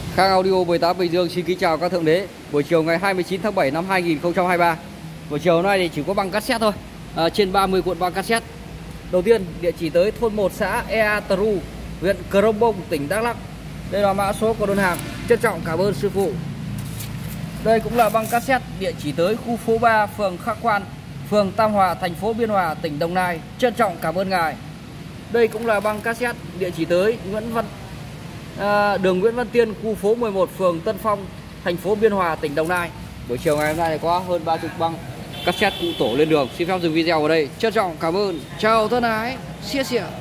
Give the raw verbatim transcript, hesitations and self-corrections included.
Khang Audio mười tám Bình Dương xin kính chào các thượng đế. Buổi chiều ngày hai mươi chín tháng bảy năm hai nghìn không trăm hai mươi ba. Buổi chiều nay thì chỉ có băng cassette thôi, à, trên ba mươi cuộn băng cassette. Đầu tiên địa chỉ tới thôn một xã Ea Tru, huyện Crong Bông, tỉnh Đắk Lắk. Đây là mã số của đơn hàng. Trân trọng cảm ơn sư phụ. Đây cũng là băng cassette địa chỉ tới khu phố ba, phường Khắc Quan, phường Tam Hòa, thành phố Biên Hòa, tỉnh Đồng Nai. Trân trọng cảm ơn ngài. Đây cũng là băng cassette địa chỉ tới Nguyễn Văn à, đường Nguyễn Văn Tiên, khu phố mười một, phường Tân Phong, thành phố Biên Hòa, tỉnh Đồng Nai. Buổi chiều ngày hôm nay thì có hơn ba mươi băng cassette cụ tổ lên đường. Xin phép dừng video ở đây. Trân trọng cảm ơn. Chào thân ái. Xia xia.